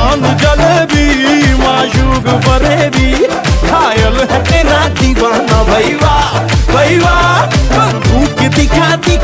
चांद जलेबी माशूक फरेबी, घायल है तेरा दीवाना। भई वाह बंदूक दिखाती